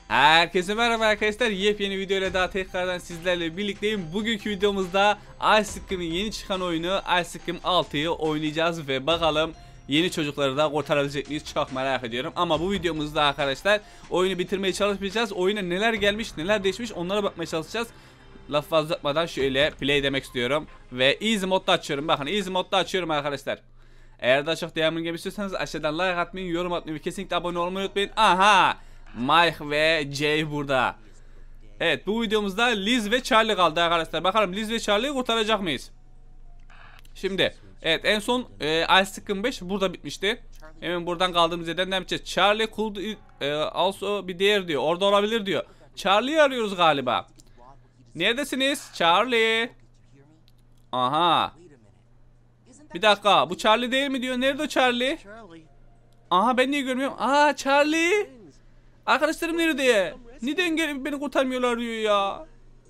Herkese merhaba arkadaşlar. Yepyeni video ile daha tekrardan sizlerle birlikteyim. Bugünkü videomuzda Ice Scream'in yeni çıkan oyunu Ice Scream 6'yı oynayacağız ve bakalım yeni çocukları da kurtarabilecek miyiz? Çok merak ediyorum. Ama bu videomuzda arkadaşlar oyunu bitirmeye çalışmayacağız. Oyuna neler gelmiş, neler değişmiş onlara bakmaya çalışacağız. Laf fazla uzatmadan şöyle play demek istiyorum ve easy modda açıyorum. Bakın easy modda açıyorum arkadaşlar. Eğer daha çok devamını gelmek istiyorsanız aşağıdan like atmayı, yorum atmayı ve kesinlikle abone olmayı unutmayın. Aha! Mike ve Jay burada. Evet, bu videomuzda Liz ve Charlie kaldı arkadaşlar. Bakalım Liz ve Charlie'yi kurtaracak mıyız? Şimdi evet, en son Ice Scream 5 burada bitmişti. Hemen buradan kaldığımız yerden devam edeceğiz. Charlie could also be there diyor. Orada olabilir diyor. Charlie'yi arıyoruz galiba. Neredesiniz? Charlie. Aha. Bir dakika, bu Charlie değil mi diyor. Nerede o Charlie? Aha, ben niye görmüyorum? Aa, Charlie. Arkadaşlarım nerede? Neden gelip beni kurtarmıyorlar diyor ya.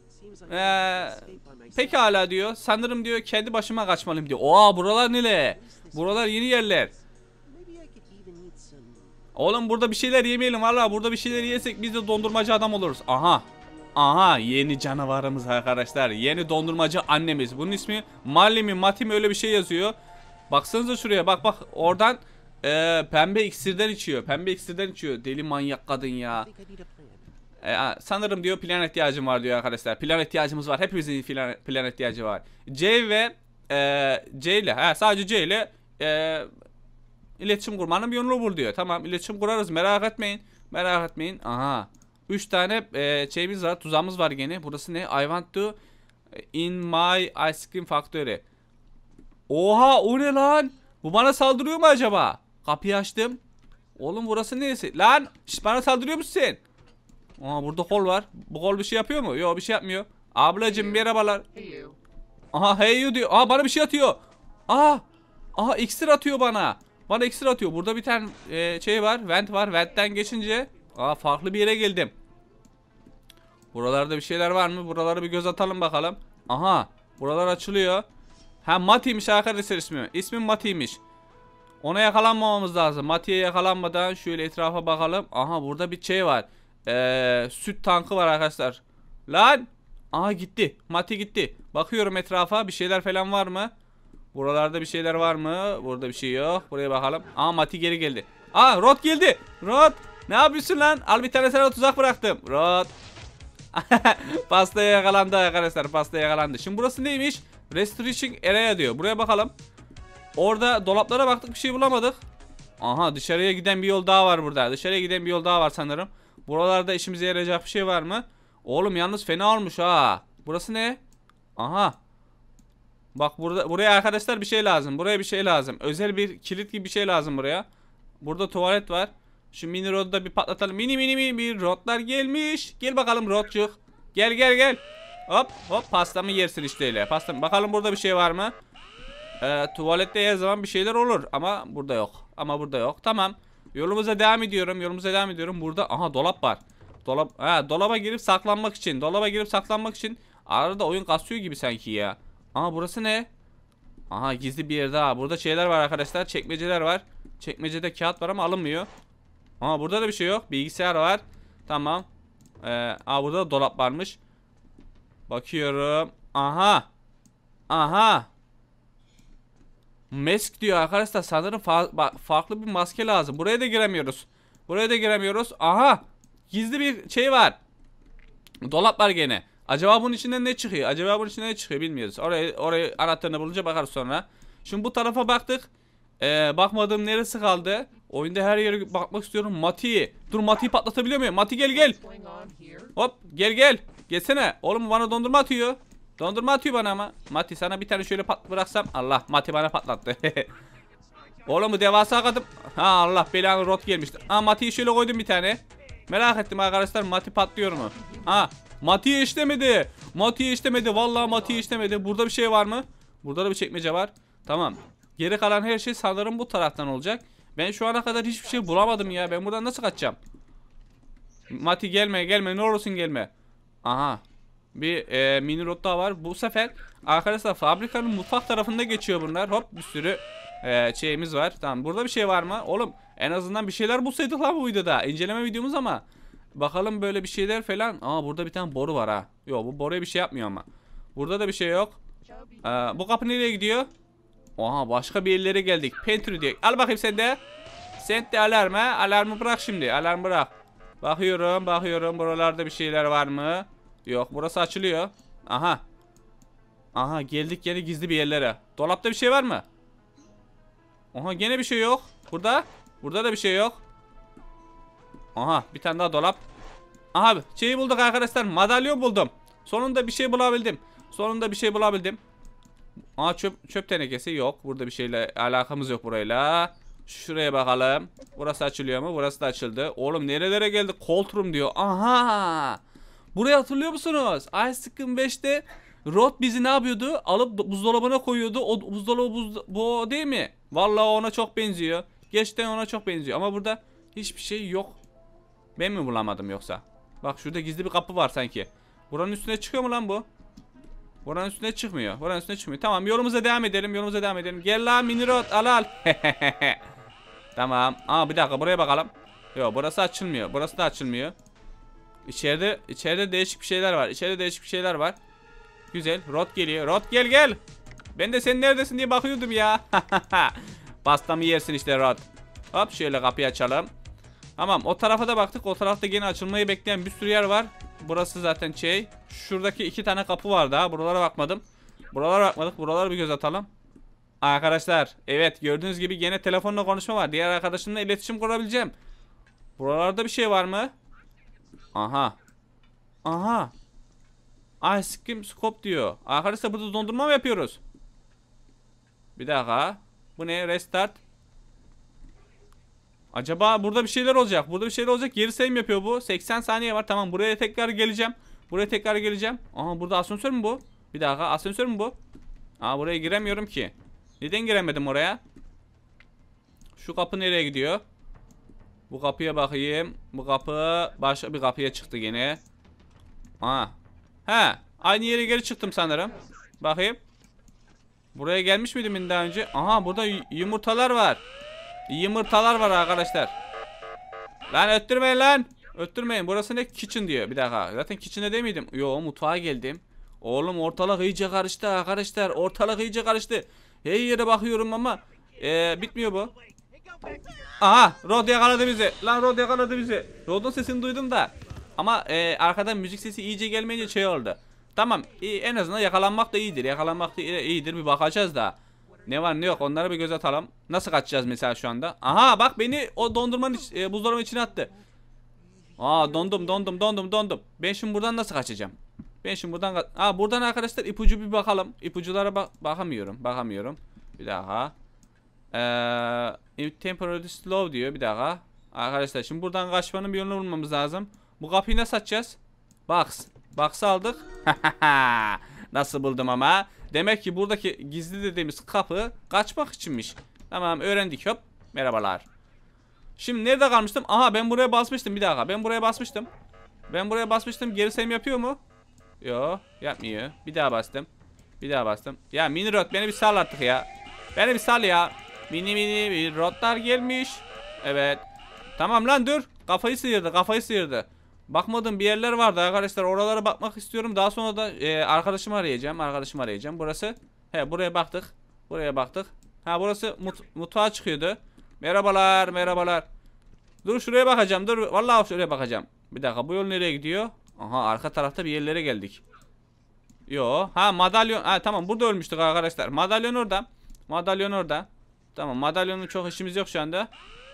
Pekala diyor. Sanırım diyor kendi başıma kaçmalıyım diyor. Oha, buralar nere? Buralar yeni yerler. Oğlum burada bir şeyler yemeyelim valla. Burada bir şeyler yesek biz de dondurmacı adam oluruz. Aha. Aha, yeni canavarımız arkadaşlar. Yeni dondurmacı annemiz. Bunun ismi Marley mi Mati mi, öyle bir şey yazıyor. Baksanıza şuraya, bak oradan pembe iksirden içiyor. Pembe iksirden içiyor. Deli manyak kadın ya. Sanırım diyor plan ihtiyacım var diyor arkadaşlar. Plan ihtiyacımız var. Hepimizin plan ihtiyacı var. C ve C ile sadece C ile iletişim kurmanın bir yolunu bul diyor. Tamam, iletişim kurarız, merak etmeyin. Merak etmeyin. Aha. 3 tane şeyimiz var. Tuzağımız var gene. Burası ne? I want to in my ice cream factory. Oha, o ne lan? Bu bana saldırıyor mu acaba? Kapıyı açtım. Oğlum burası neresi? Lan şişt, bana saldırıyor musun sen? Aa, burada kol var. Bu kol bir şey yapıyor mu? Yok, bir şey yapmıyor. Ablacım merhabalar. Aha, hey you diyor. Aa, bana bir şey atıyor. Aha, iksir atıyor bana. Bana iksir atıyor. Burada bir tane şey var. Vent var. Vent'ten geçince farklı bir yere geldim. Buralarda bir şeyler var mı? Buralara bir göz atalım bakalım. Aha, buralar açılıyor. Ha, Mati'ymiş arkadaşlar ismi. İsmim Mati'ymiş. Ona yakalanmamamız lazım. Mati'ye yakalanmadan şöyle etrafa bakalım. Aha, burada bir şey var. Süt tankı var arkadaşlar. Lan! Aha, gitti. Mati gitti. Bakıyorum etrafa, bir şeyler falan var mı? Buralarda bir şeyler var mı? Burada bir şey yok. Buraya bakalım. Aha, Mati geri geldi. Aa, Rod geldi. Rod! Ne yapıyorsun lan? Al bir tane sana tuzak bıraktım. Rod! Pastaya yakalandı arkadaşlar. Pastaya yakalandı. Şimdi burası neymiş? Restriction area diyor. Buraya bakalım. Orada dolaplara baktık, bir şey bulamadık. Aha, dışarıya giden bir yol daha var burada. Dışarıya giden bir yol daha var sanırım. Buralarda işimize yarayacak bir şey var mı? Oğlum yalnız fena olmuş ha. Burası ne? Aha. Bak buraya arkadaşlar bir şey lazım. Buraya bir şey lazım. Özel bir kilit gibi bir şey lazım buraya. Burada tuvalet var. Şu mini rodu da bir patlatalım. Mini bir rodlar gelmiş. Gel bakalım rodcuk. Gel. Hop pastamı yersin işte öyle. Pastam. Bakalım burada bir şey var mı? Tuvalette her zaman bir şeyler olur ama burada yok. Tamam. Yolumuza devam ediyorum. Burada aha, dolap var. Dolaba girip saklanmak için. Arada oyun kasıyor gibi sanki ya. Aha, burası ne? Aha, gizli bir yer daha. Burada şeyler var arkadaşlar. Çekmeceler var. Çekmecede kağıt var ama alınmıyor. Aha, burada da bir şey yok. Bilgisayar var. Tamam. Burada da dolap varmış. Bakıyorum. Aha. Mask diyor arkadaşlar. Sanırım farklı bir maske lazım. Buraya da giremiyoruz. Aha. Gizli bir şey var. Dolap var gene. Acaba bunun içinden ne çıkıyor? Bilmiyoruz. Orayı anahtarını bulunca bakarız sonra. Şimdi bu tarafa baktık. Bakmadığım neresi kaldı? Oyunda her yere bakmak istiyorum. Mati'yi. Dur, Mati'yi patlatabiliyor muyum? Mati gel. Hop gel. Gelsene. Oğlum bana dondurma atıyor. Bana ama. Mati, sana bir tane şöyle bıraksam. Allah, Mati bana patlattı. Oğlum bu devasa kadın. Ha, Allah belanı, rot gelmiştir. Mati'yi şöyle koydum bir tane. Merak ettim arkadaşlar, Mati patlıyor mu? Mati'yi işlemedi. Vallahi Mati'yi işlemedi. Burada bir şey var mı? Burada da bir çekmece var. Tamam. Geri kalan her şey sanırım bu taraftan olacak. Ben şu ana kadar hiçbir şey bulamadım ya. Ben buradan nasıl kaçacağım? Mati gelme. Ne olursun gelme. Aha. Bir mini rot daha var. Bu sefer arkadaşlar fabrikanın mutfak tarafında geçiyor bunlar. Hop, bir sürü şeyimiz var. Tamam, burada bir şey var mı? Oğlum en azından bir şeyler bulsaydık lan bu videoda. İnceleme videomuz ama Bakalım böyle bir şeyler falan. Aa burada bir tane boru var ha. Yok bu boruya bir şey yapmıyor ama. Burada da bir şey yok. Bu kapı nereye gidiyor? Oha başka bir yerlere geldik. Pantry diyor. Al bakayım sen de. Sen de alarm ha. Alarmı bırak şimdi. Alarm bırak. Bakıyorum bakıyorum. Buralarda bir şeyler var mı? Yok burası açılıyor. Aha. Aha geldik yeni gizli bir yerlere. Dolapta bir şey var mı? Aha gene bir şey yok. Burada. Burada da bir şey yok. Aha bir tane daha dolap. Aha şeyi bulduk arkadaşlar. Madalyon buldum. Sonunda bir şey bulabildim. Sonunda bir şey bulabildim. Aa çöp tenekesi yok. Burada bir şeyle alakamız yok burayla. Şuraya bakalım. Burası açılıyor mu? Burası da açıldı. Oğlum nerelere geldik? Cold room diyor. Aha. Burayı hatırlıyor musunuz? Ice Cream 5'te Rod bizi ne yapıyordu? Alıp buzdolabına koyuyordu. O buzdolabı bu o değil mi? Vallahi ona çok benziyor. Gerçekten ona çok benziyor. Ama burada hiçbir şey yok. Ben mi bulamadım yoksa? Bak şurada gizli bir kapı var sanki. Buranın üstüne çıkıyor mu lan bu? Buranın üstüne çıkmıyor. Buranın üstüne çıkmıyor. Tamam yolumuza devam edelim. Yolumuza devam edelim. Gel lan mini rod al. Tamam. Aa bir dakika buraya bakalım. Yok burası açılmıyor. Burası da açılmıyor. İçeride değişik bir şeyler var. İçeride değişik bir şeyler var. Güzel. Rod geliyor. Rod gel. Ben de sen neredesin diye bakıyordum ya. Pastamı yersin işte Rod. Hop şöyle kapıyı açalım. Tamam o tarafa da baktık. O tarafta yine açılmayı bekleyen bir sürü yer var. Burası zaten şey. Şuradaki 2 tane kapı var daha. Buralara bakmadım. Buralara bakmadık. Buralara bir göz atalım. Arkadaşlar evet gördüğünüz gibi yine telefonla konuşma var. Diğer arkadaşımla iletişim kurabileceğim. Buralarda bir şey var mı? Aha. Aha. Ice Cream Scope diyor. Arkadaşlar burada dondurma mı yapıyoruz? Bir dakika. Bu ne? Restart. Acaba burada bir şeyler olacak. Burada bir şeyler olacak. Geri sayım yapıyor bu. 80 saniye var. Tamam buraya tekrar geleceğim. Buraya tekrar geleceğim. Aha burada asansör mü bu? Bir dakika asansör mü bu? Aa buraya giremiyorum ki. Neden giremedim oraya? Şu kapı nereye gidiyor? Bu kapıya bakayım. Bu kapı başka bir kapıya çıktı yine. Aa. He. Aynı yere geri çıktım sanırım. Bakayım. Buraya gelmiş miydim daha önce? Aha burada yumurtalar var. Yumurtalar var arkadaşlar. Lan öttürmeyin lan. Öttürmeyin. Burası ne? Kitchen diyor. Bir dakika. Zaten kitchen'e değil miydim? Yo mutfağa geldim. Oğlum ortalık iyice karıştı arkadaşlar. Ortalık iyice karıştı. Her yere bakıyorum ama bitmiyor bu. Aha Rod yakaladı bizi. Lan Rod yakaladı bizi. Rod'un sesini duydum da. Ama arkadan müzik sesi iyice gelmeyince şey oldu. Tamam en azından yakalanmak da iyidir. Yakalanmak da iyidir. Bir bakacağız da. Ne var ne yok onlara bir göz atalım. Nasıl kaçacağız mesela şu anda? Aha bak beni o dondurmanın buzdolabının içine attı. Aa dondum. Ben şimdi buradan nasıl kaçacağım? Ben şimdi buradan buradan arkadaşlar ipucu bir bakalım. İpuculara bakamıyorum. Bir daha. Temporary slow diyor bir daha. Arkadaşlar şimdi buradan kaçmanın bir yolunu bulmamız lazım. Bu kapıyı nasıl açacağız? Box'ı aldık. Nasıl buldum ama? Demek ki buradaki gizli dediğimiz kapı kaçmak içinmiş. Tamam öğrendik hop. Merhabalar. Şimdi nerede kalmıştım? Aha ben buraya basmıştım bir dakika. Ben buraya basmıştım. Geri sayım yapıyor mu? Yo yapmıyor. Bir daha bastım. Ya mini rot beni bir sal artık ya. Beni bir sal ya. Mini bir rotlar gelmiş. Evet. Tamam lan dur. Kafayı sıyırdı. Bakmadım bir yerler vardı arkadaşlar. Oralara bakmak istiyorum. Daha sonra da arkadaşımı arayacağım. Burası. He buraya baktık. Ha burası mutfağa çıkıyordu. Merhabalar. Dur şuraya bakacağım. Dur vallahi şuraya bakacağım. Bir dakika bu yol nereye gidiyor? Aha arka tarafta bir yerlere geldik. Yo. Ha madalyon. Ha tamam burada ölmüştük arkadaşlar. Madalyon orada. Tamam madalyonun çok işimiz yok şu anda.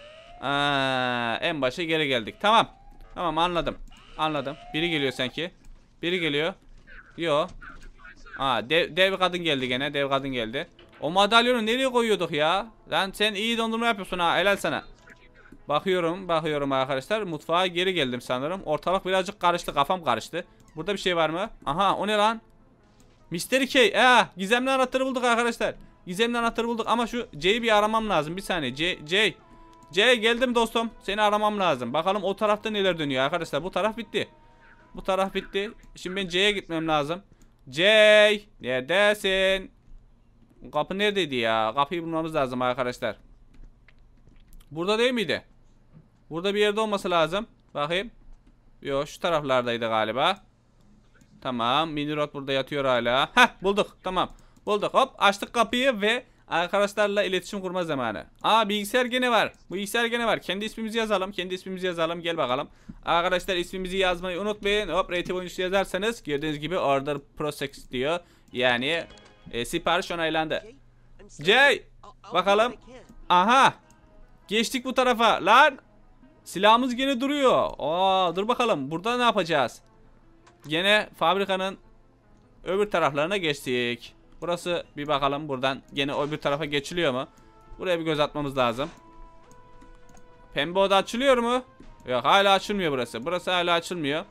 En başa geri geldik. Tamam anladım. Biri geliyor sanki. Yo. Dev kadın geldi gene. O madalyonu nereye koyuyorduk ya? Lan sen iyi dondurma yapıyorsun ha. Helal sana. Bakıyorum arkadaşlar. Mutfağa geri geldim sanırım. Ortalık birazcık karıştı. Kafam karıştı. Burada bir şey var mı? Aha o ne lan? Mystery Key. Gizemli anahtarı bulduk arkadaşlar. Ama şu C'yi bir aramam lazım. Bir saniye. C geldim dostum. Seni aramam lazım. Bakalım o tarafta neler dönüyor arkadaşlar. Bu taraf bitti. Şimdi ben C'ye gitmem lazım. C neredesin? Kapı neredeydi ya? Kapıyı bulmamız lazım arkadaşlar. Burada değil miydi? Burada bir yerde olması lazım. Bakayım. Yo, şu taraflardaydı galiba. Tamam, mini rod burada yatıyor hala. Heh, bulduk. Tamam. Bulduk. Hop, açtık kapıyı ve arkadaşlarla iletişim kurma zamanı. Aa, bilgisayar gene var. Bu bilgisayar gene var. Kendi ismimizi yazalım. Kendi ismimizi yazalım. Gel bakalım. Arkadaşlar, ismimizi yazmayı unutmayın. Hop, Rated oyuncusu yazarsanız gördüğünüz gibi order process diyor. Yani sipariş onaylandı. Jay, bakalım. Aha. Geçtik bu tarafa. Lan. Silahımız gene duruyor. Aa, dur bakalım. Burada ne yapacağız? Gene fabrikanın öbür taraflarına geçtik. Burası, bir bakalım buradan gene öbür tarafa geçiliyor mu? Buraya bir göz atmamız lazım. Pembe oda açılıyor mu? Yok, hala açılmıyor burası. Burası hala açılmıyor.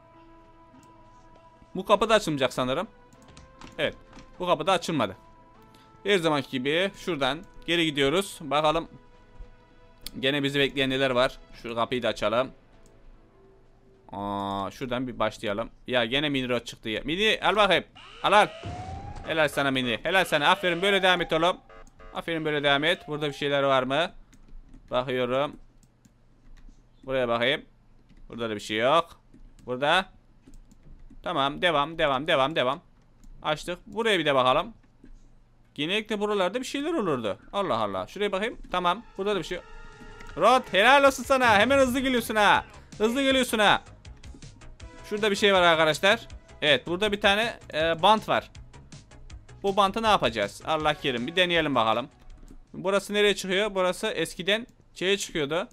Bu kapı da açılmayacak sanırım. Evet. Bu kapı da açılmadı. Her zamanki gibi şuradan geri gidiyoruz. Bakalım. Gene bizi bekleyen neler var. Şu kapıyı da açalım. Şuradan bir başlayalım. Ya gene mini rod çıktı ya. Mini al bakayım. Al. Helal sana mini. Helal sana. Aferin, böyle devam et oğlum. Aferin, böyle devam et. Burada bir şeyler var mı? Bakıyorum. Buraya bakayım. Burada da bir şey yok. Burada. Tamam, devam. Açtık. Buraya bir de bakalım. Genellikle buralarda bir şeyler olurdu. Allah Allah. Şuraya bakayım. Tamam. Burada da bir şey yok. Rod, helal olsun sana. Hemen hızlı geliyorsun ha. Hızlı geliyorsun ha. Şurada bir şey var arkadaşlar. Evet, burada bir tane bant var. Bu bantı ne yapacağız? Allah kerim, bir deneyelim bakalım. Burası nereye çıkıyor? Burası eskiden şeye çıkıyordu.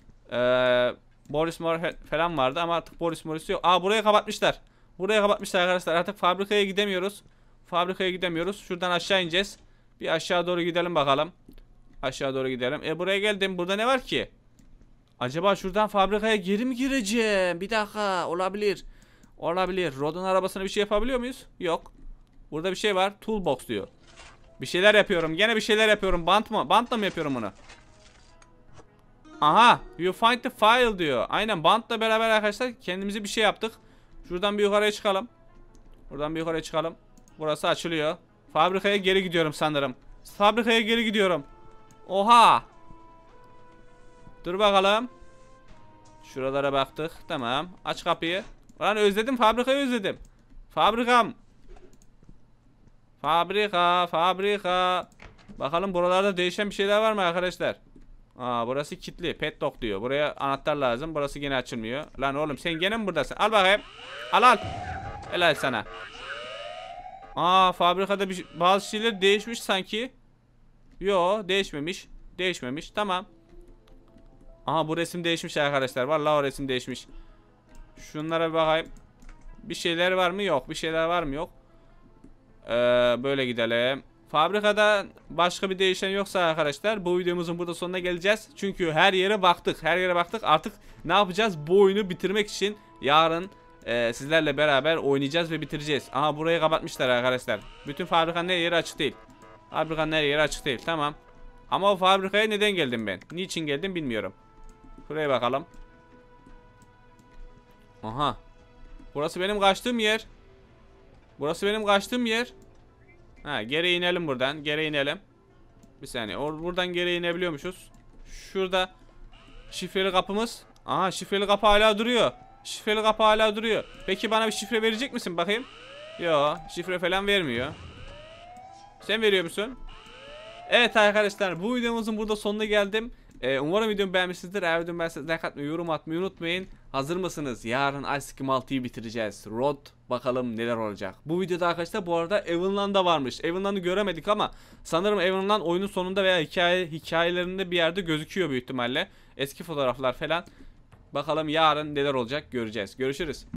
Boris Mor falan vardı ama artık Boris Morris yok. Aa, burayı kapatmışlar. Burayı kapatmışlar arkadaşlar. Artık fabrikaya gidemiyoruz. Fabrikaya gidemiyoruz. Şuradan aşağı ineceğiz. Bir aşağı doğru gidelim bakalım. Aşağı doğru gidelim. Buraya geldim. Burada ne var ki? Acaba şuradan fabrikaya geri mi gireceğim? Bir dakika, olabilir. Olabilir. Rod'un arabasına bir şey yapabiliyor muyuz? Yok. Burada bir şey var. Toolbox diyor. Bir şeyler yapıyorum. Gene bir şeyler yapıyorum. Bant mı? Bantla mı yapıyorum bunu? Aha. You find the file diyor. Aynen, bantla beraber arkadaşlar kendimize bir şey yaptık. Şuradan bir yukarıya çıkalım. Buradan bir yukarıya çıkalım. Burası açılıyor. Fabrikaya geri gidiyorum sanırım. Fabrikaya geri gidiyorum. Oha. Dur bakalım. Şuralara baktık. Tamam. Aç kapıyı. Lan, özledim. Fabrikayı özledim. Fabrikam. Fabrika. Bakalım buralarda değişen bir şeyler var mı arkadaşlar? Burası kilitli. Padlock diyor. Buraya anahtar lazım. Burası gene açılmıyor. Lan oğlum, sen gene mi buradasın? Al bakayım. Al. Helal sana. Fabrikada bazı şeyler değişmiş sanki. Yo, değişmemiş. Tamam. Bu resim değişmiş arkadaşlar. Vallahi o resim değişmiş. Şunlara bir bakayım. Bir şeyler var mı? Yok. Bir şeyler var mı? Yok. Böyle gidelim. Fabrikada başka bir değişen yoksa arkadaşlar, bu videomuzun burada sonuna geleceğiz. Çünkü her yere baktık. Artık ne yapacağız? Bu oyunu bitirmek için yarın sizlerle beraber oynayacağız ve bitireceğiz. Burayı kapatmışlar arkadaşlar. Bütün fabrikanın her yeri açık değil. Tamam. Ama o fabrikaya neden geldim ben? Niçin geldim bilmiyorum. Şuraya bakalım. Aha. Burası benim kaçtığım yer. Geri inelim buradan. Bir saniye. Buradan geri inebiliyormuşuz. Şurada şifreli kapımız. Şifreli kapı hala duruyor. Peki bana bir şifre verecek misin bakayım? Yo, şifre falan vermiyor. Sen veriyor musun? Evet arkadaşlar, bu videomuzun burada sonuna geldim. Umarım videomu beğenmişsinizdir. Eğer videomu beğendiyseniz like atmayı, yorum atmayı unutmayın. Hazır mısınız? Yarın Ice Cream 6'yı bitireceğiz. Rod, bakalım neler olacak. Bu videoda arkadaşlar bu arada Evan'dan da varmış. Evan'dan'ı göremedik ama sanırım Evan'dan oyunun sonunda veya hikayelerinde bir yerde gözüküyor büyük ihtimalle. Eski fotoğraflar falan. Bakalım yarın neler olacak, göreceğiz. Görüşürüz.